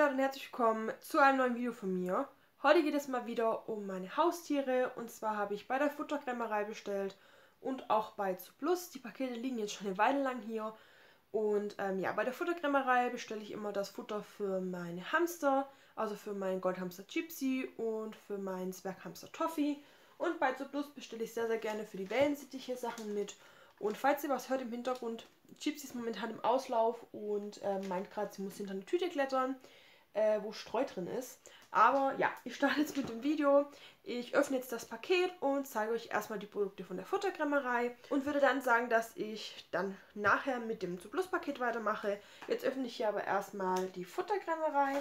Leute und herzlich willkommen zu einem neuen Video von mir. Heute geht es mal wieder um meine Haustiere und zwar habe ich bei der Futterkrämerei bestellt und auch bei Zooplus. Die Pakete liegen jetzt schon eine Weile lang hier und ja, bei der Futterkrämerei bestelle ich immer das Futter für meine Hamster, also für meinen Goldhamster Gypsy und für meinen Zwerghamster Toffee. Und bei Zooplus bestelle ich sehr, sehr gerne für die Wellensittiche Sachen mit. Und falls ihr was hört im Hintergrund, Gypsy ist momentan im Auslauf und meint gerade, sie muss hinter eine Tüte klettern, wo Streu drin ist. Aber ja, ich starte jetzt mit dem Video. Ich öffne jetzt das Paket und zeige euch erstmal die Produkte von der Futterkrämerei und würde dann sagen, dass ich dann nachher mit dem Zooplus-Paket weitermache. Jetzt öffne ich hier aber erstmal die Futterkrämerei.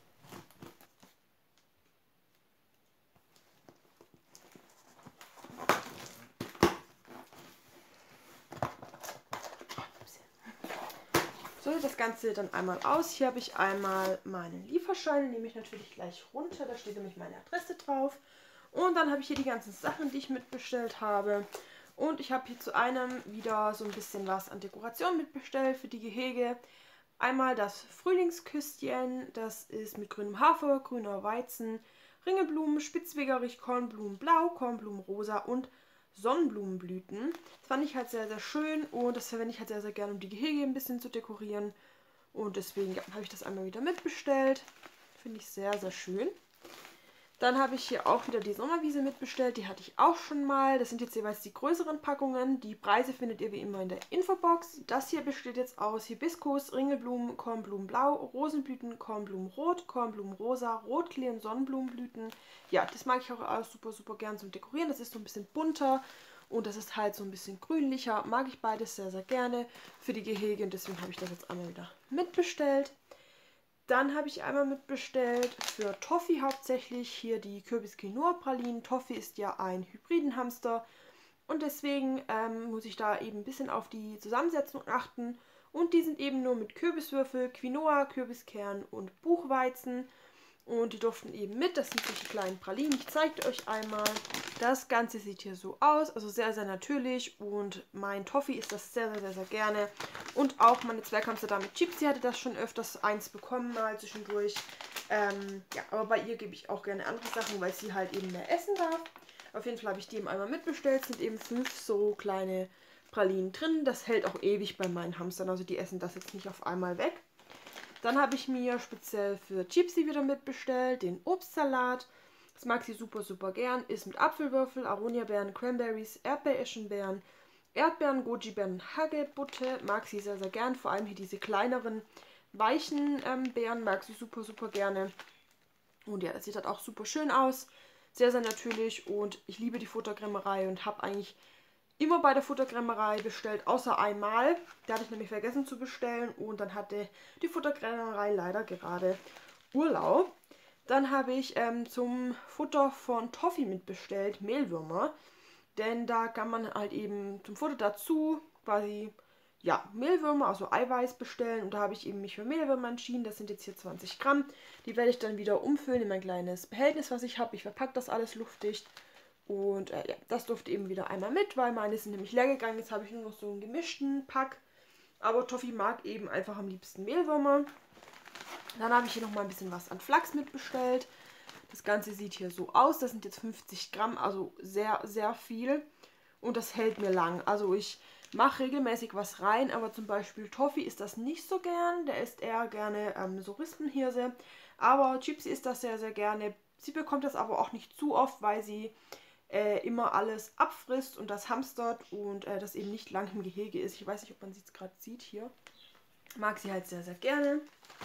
So sieht das Ganze dann einmal aus. Hier habe ich einmal meinen Lieferschein, nehme ich natürlich gleich runter, da steht nämlich meine Adresse drauf. Und dann habe ich hier die ganzen Sachen, die ich mitbestellt habe. Und ich habe hier zu einem wieder so ein bisschen was an Dekoration mitbestellt für die Gehege. Einmal das Frühlingsküsschen, das ist mit grünem Hafer, grüner Weizen, Ringelblumen, Spitzwegerich, Kornblumenblau, Kornblumenrosa und Sonnenblumenblüten. Das fand ich halt sehr, sehr schön und das verwende ich halt sehr, sehr gerne, um die Gehege ein bisschen zu dekorieren. Und deswegen ja, habe ich das einmal wieder mitbestellt. Finde ich sehr, sehr schön. Dann habe ich hier auch wieder die Sommerwiese mitbestellt. Die hatte ich auch schon mal. Das sind jetzt jeweils die größeren Packungen. Die Preise findet ihr wie immer in der Infobox. Das hier besteht jetzt aus Hibiskus, Ringelblumen, Kornblumenblau, Rosenblüten, Kornblumenrot, Kornblumenrosa, Rotklee und Sonnenblumenblüten. Ja, das mag ich auch alles super, super gern zum Dekorieren. Das ist so ein bisschen bunter und das ist halt so ein bisschen grünlicher. Mag ich beides sehr, sehr gerne für die Gehege und deswegen habe ich das jetzt einmal wieder mitbestellt. Dann habe ich einmal mitbestellt für Toffee hauptsächlich hier die Kürbis-Quinoa-Pralinen. Toffee ist ja ein Hybridenhamster und deswegen muss ich da eben ein bisschen auf die Zusammensetzung achten. Und die sind eben nur mit Kürbiswürfel, Quinoa, Kürbiskern und Buchweizen. Und die durften eben mit, das sind solche kleinen Pralinen. Ich zeige euch einmal. Das Ganze sieht hier so aus, also sehr, sehr natürlich. Und mein Toffee ist das sehr, sehr, sehr, sehr gerne. Und auch meine Zwerghamster Dame Gypsy hatte das schon öfters eins bekommen, mal zwischendurch. Ja, aber bei ihr gebe ich auch gerne andere Sachen, weil sie halt eben mehr essen darf. Auf jeden Fall habe ich die eben einmal mitbestellt. Es sind eben 5 so kleine Pralinen drin. Das hält auch ewig bei meinen Hamstern, also die essen das jetzt nicht auf einmal weg. Dann habe ich mir speziell für Gypsy wieder mitbestellt den Obstsalat. Das mag sie super, super gern. Ist mit Apfelwürfel, Aroniabeeren, Cranberries, Erdbeereschenbeeren, Erdbeeren, Goji-Beeren, Hagebutte. Mag sie sehr, sehr gern. Vor allem hier diese kleineren, weichen Beeren mag sie super, super gerne. Und ja, das sieht halt auch super schön aus. Sehr, sehr natürlich. Und ich liebe die Futterkrämerei und habe eigentlich immer bei der Futterkrämerei bestellt, außer einmal. Da hatte ich nämlich vergessen zu bestellen und dann hatte die Futterkrämerei leider gerade Urlaub. Dann habe ich zum Futter von Toffee mitbestellt, Mehlwürmer. Denn da kann man halt eben zum Futter dazu quasi, ja, Mehlwürmer, also Eiweiß bestellen. Und da habe ich eben mich für Mehlwürmer entschieden. Das sind jetzt hier 20 Gramm. Die werde ich dann wieder umfüllen in mein kleines Behältnis, was ich habe. Ich verpacke das alles luftdicht. Und ja, das durfte eben wieder einmal mit, weil meine sind nämlich leer gegangen. Jetzt habe ich nur noch so einen gemischten Pack. Aber Toffee mag eben einfach am liebsten Mehlwürmer. Dann habe ich hier nochmal ein bisschen was an Flachs mitbestellt. Das Ganze sieht hier so aus. Das sind jetzt 50 Gramm, also sehr, sehr viel. Und das hält mir lang. Also ich mache regelmäßig was rein, aber zum Beispiel Toffee isst das nicht so gern. Der isst eher gerne so Rispenhirse. Aber Gypsy isst das sehr, sehr gerne. Sie bekommt das aber auch nicht zu oft, weil sie immer alles abfrisst und das hamstert und das eben nicht lang im Gehege ist. Ich weiß nicht, ob man es jetzt gerade sieht hier. Mag sie halt sehr, sehr gerne.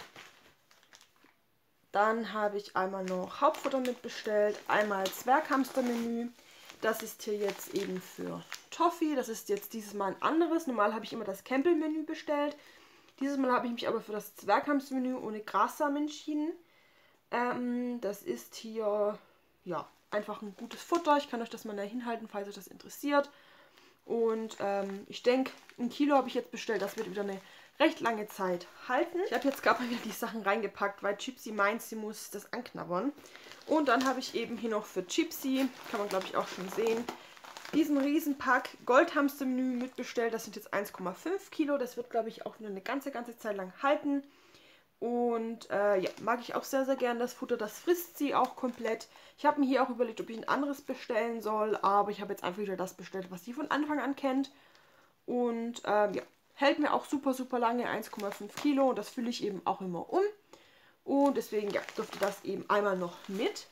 Dann habe ich einmal noch Hauptfutter mitbestellt. Einmal Zwerghamstermenü. Das ist hier jetzt eben für Toffee. Das ist jetzt dieses Mal ein anderes. Normal habe ich immer das Campbell-Menü bestellt. Dieses Mal habe ich mich aber für das Zwerghamstermenü ohne Grassamen entschieden. Das ist hier, ja, einfach ein gutes Futter. Ich kann euch das mal hinhalten, falls euch das interessiert. Und ich denke, 1 Kilo habe ich jetzt bestellt. Das wird wieder eine recht lange Zeit halten. Ich habe jetzt gerade mal wieder die Sachen reingepackt, weil Gypsy meint, sie muss das anknabbern. Und dann habe ich eben hier noch für Gypsy, kann man glaube ich auch schon sehen, diesen Riesenpack Goldhamstermenü mitbestellt. Das sind jetzt 1,5 Kilo. Das wird glaube ich auch nur eine ganze Zeit lang halten. Und ja, mag ich auch sehr, sehr gern das Futter. Das frisst sie auch komplett. Ich habe mir hier auch überlegt, ob ich ein anderes bestellen soll. Aber ich habe jetzt einfach wieder das bestellt, was sie von Anfang an kennt. Und ja, hält mir auch super, super lange, 1,5 Kilo. Und das fülle ich eben auch immer um. Und deswegen, ja, durfte das eben einmal noch mit.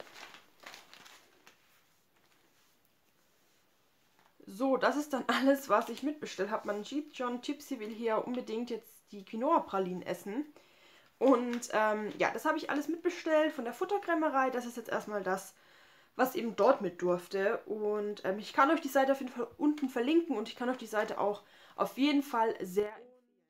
So, das ist dann alles, was ich mitbestellt habe. Man sieht schon, Gypsy will hier unbedingt jetzt die Quinoa-Pralinen essen. Und ja, das habe ich alles mitbestellt von der Futterkrämerei. Das ist jetzt erstmal das, was eben dort mit durfte. Und ich kann euch die Seite auf jeden Fall unten verlinken und ich kann euch die Seite auch auf jeden Fall sehr empfehlen.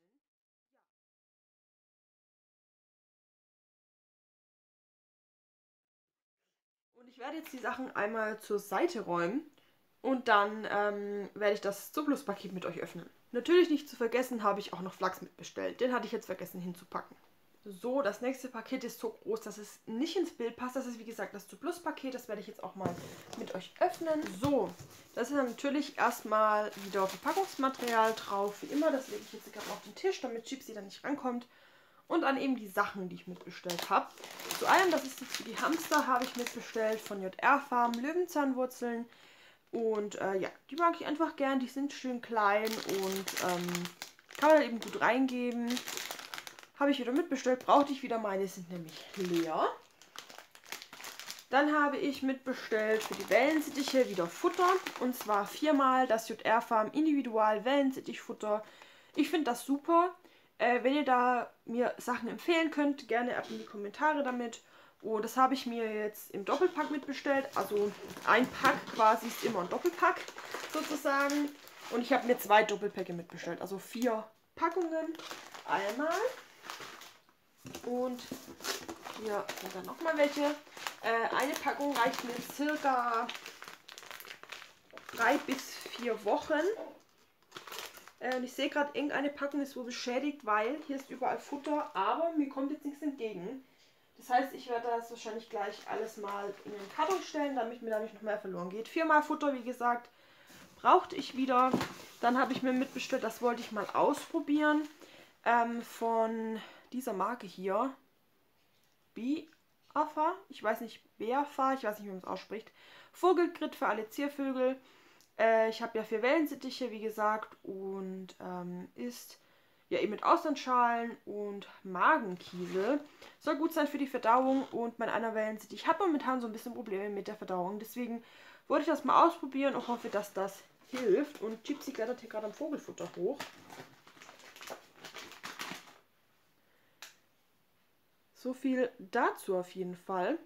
Und ich werde jetzt die Sachen einmal zur Seite räumen und dann werde ich das Zooplus-Paket mit euch öffnen. Natürlich nicht zu vergessen, habe ich auch noch Flachs mitbestellt. Den hatte ich jetzt vergessen hinzupacken. So, das nächste Paket ist so groß, dass es nicht ins Bild passt. Das ist wie gesagt das Zooplus-Paket. Das werde ich jetzt auch mal mit euch öffnen. So, das ist natürlich erstmal wieder Verpackungsmaterial drauf. Wie immer, das lege ich jetzt gerade auf den Tisch, damit Gypsy da nicht rankommt. Und dann eben die Sachen, die ich mitbestellt habe. Zu einem, das ist jetzt für die Hamster, habe ich mitbestellt von JR Farm Löwenzahnwurzeln. Und ja, die mag ich einfach gern. Die sind schön klein und kann man eben gut reingeben. Habe ich wieder mitbestellt. Brauchte ich wieder meine, sind nämlich leer. Dann habe ich mitbestellt für die Wellensittiche wieder Futter. Und zwar 4-mal das JR Farm Individual Wellensittichfutter. Ich finde das super. Wenn ihr da mir Sachen empfehlen könnt, gerne ab in die Kommentare damit. Und das habe ich mir jetzt im Doppelpack mitbestellt. Also ein Pack quasi ist immer ein Doppelpack sozusagen. Und ich habe mir 2 Doppelpäcke mitbestellt. Also 4 Packungen einmal. Und hier sind dann nochmal welche. Eine Packung reicht mir circa 3 bis 4 Wochen. Ich sehe gerade, irgendeine Packung ist wohl beschädigt, weil hier ist überall Futter, aber mir kommt jetzt nichts entgegen. Das heißt, ich werde das wahrscheinlich gleich alles mal in den Karton stellen, damit mir da nicht noch mehr verloren geht. 4-mal Futter, wie gesagt, brauchte ich wieder. Dann habe ich mir mitbestellt, das wollte ich mal ausprobieren, von dieser Marke hier. Biafa, ich weiß nicht, Beafa, ich weiß nicht, wie man es ausspricht. Vogelgritt für alle Ziervögel. Ich habe ja 4 Wellensittiche, wie gesagt, und ist ja eben mit Austernschalen und Magenkiesel. Soll gut sein für die Verdauung und mein einer Wellensittich hat momentan so ein bisschen Probleme mit der Verdauung. Deswegen wollte ich das mal ausprobieren und hoffe, dass das hilft. Und Gypsy klettert hier gerade am Vogelfutter hoch. So viel dazu auf jeden Fall.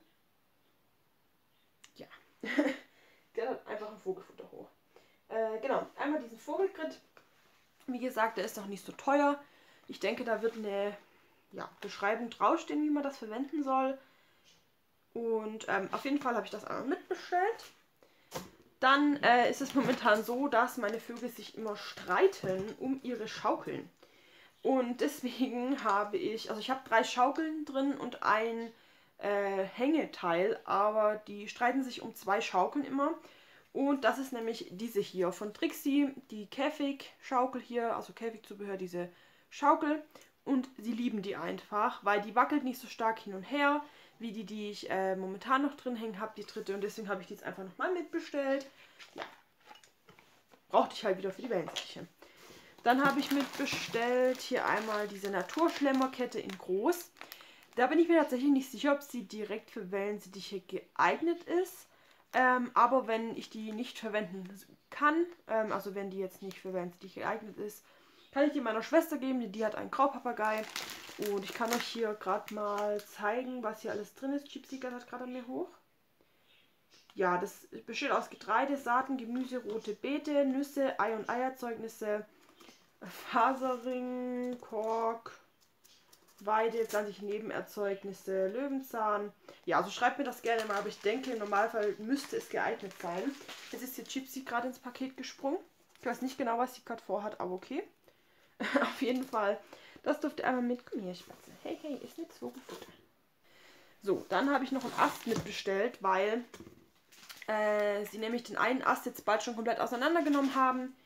Ja, klettert einfach am Vogelfutter hoch. Genau, einmal diesen Vogelgritt. Wie gesagt, der ist auch nicht so teuer. Ich denke, da wird eine Beschreibung draufstehen, wie man das verwenden soll. Und auf jeden Fall habe ich das einmal mitbestellt. Dann ist es momentan so, dass meine Vögel sich immer streiten um ihre Schaukeln. Und deswegen habe ich, also ich habe 3 Schaukeln drin und ein Hängeteil, aber die streiten sich um 2 Schaukeln immer. Und das ist nämlich diese hier von Trixie, die Käfigschaukel hier, also Käfigzubehör, diese Schaukel. Und sie lieben die einfach, weil die wackelt nicht so stark hin und her, wie die ich momentan noch drin hängen habe, die dritte. Und deswegen habe ich die jetzt einfach nochmal mitbestellt. Ja, brauchte ich halt wieder für die Wellensittiche. Dann habe ich mitbestellt hier einmal diese Naturschlemmerkette in groß. Da bin ich mir tatsächlich nicht sicher, ob sie direkt für Wellensittiche geeignet ist. Aber wenn ich die nicht verwenden kann, also wenn die jetzt nicht für Wellensittiche geeignet ist, kann ich die meiner Schwester geben. Die hat einen Graupapagei. Und ich kann euch hier gerade mal zeigen, was hier alles drin ist. Gypsy klettert gerade an mir hoch. Ja, das besteht aus Getreide, Saaten, Gemüse, rote Beete, Nüsse, Ei- und Eierzeugnisse, Faserring, Kork, Weide, pflanzliche Nebenerzeugnisse, Löwenzahn. Ja, also schreibt mir das gerne mal, aber ich denke, im Normalfall müsste es geeignet sein. Jetzt ist hier Gypsy gerade ins Paket gesprungen. Ich weiß nicht genau, was sie gerade vorhat, aber okay. Auf jeden Fall, das dürft ihr einmal mit. Komm her, Spatze. Hey, hey, ist nicht so gefuttert. So, dann habe ich noch einen Ast mitbestellt, weil sie nämlich den einen Ast jetzt bald schon komplett auseinandergenommen haben.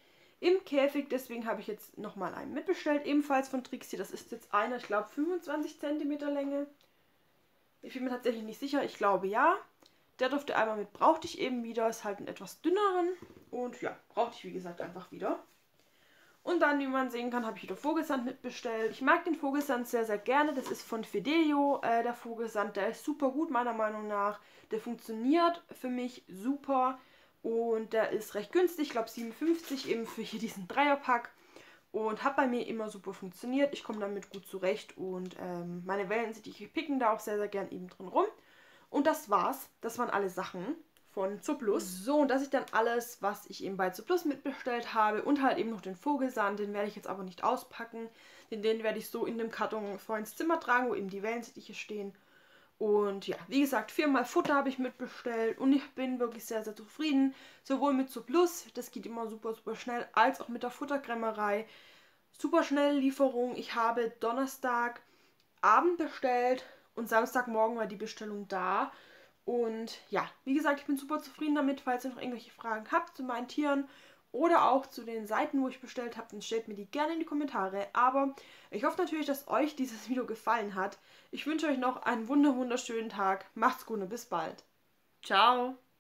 im Käfig. Deswegen habe ich jetzt nochmal einen mitbestellt, ebenfalls von Trixie. Das ist jetzt einer, ich glaube 25 cm Länge. Ich bin mir tatsächlich nicht sicher, ich glaube ja. Der durfte einmal mit, brauchte ich eben wieder, ist halt einen etwas dünneren. Und ja, brauchte ich wie gesagt einfach wieder. Und dann, wie man sehen kann, habe ich wieder Vogelsand mitbestellt. Ich mag den Vogelsand sehr, sehr gerne. Das ist von Fidelio, der Vogelsand. Der ist super gut, meiner Meinung nach. Der funktioniert für mich super. Und der ist recht günstig, ich glaube 57 eben für hier diesen Dreierpack. Und hat bei mir immer super funktioniert. Ich komme damit gut zurecht. Und meine Wellensittiche picken da auch sehr, sehr gern eben drin rum. Und das war's. Das waren alle Sachen von Zooplus. So, und das ist dann alles, was ich eben bei Zooplus mitbestellt habe. Und halt eben noch den Vogelsand. Den werde ich jetzt aber nicht auspacken. Den werde ich so in dem Karton vor ins Zimmer tragen, wo eben die Wellensittiche stehen. Und ja, wie gesagt, 4-mal Futter habe ich mitbestellt. Und ich bin wirklich sehr, sehr zufrieden. Sowohl mit Zooplus, das geht immer super, super schnell, als auch mit der Futterkrämerei. Super schnelle Lieferung. Ich habe Donnerstagabend bestellt und Samstagmorgen war die Bestellung da. Und ja, wie gesagt, ich bin super zufrieden damit. Falls ihr noch irgendwelche Fragen habt zu meinen Tieren oder auch zu den Seiten, wo ich bestellt habe, dann stellt mir die gerne in die Kommentare. Aber ich hoffe natürlich, dass euch dieses Video gefallen hat. Ich wünsche euch noch einen wunderschönen Tag. Macht's gut und bis bald. Ciao!